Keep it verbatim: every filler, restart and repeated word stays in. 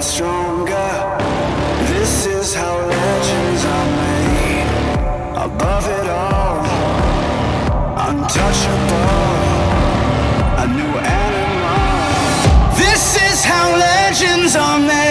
stronger. This is how legends are made. Above it all, untouchable, a new animal. This is how legends are made.